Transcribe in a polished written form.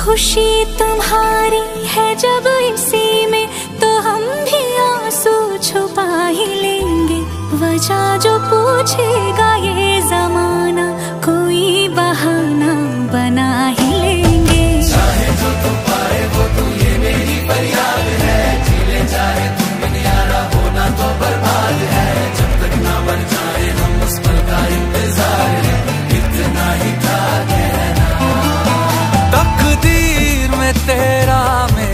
खुशी तुम्हारी है जब इसी में, तो हम भी आंसू छुपा ही लेंगे। वजह जो पूछे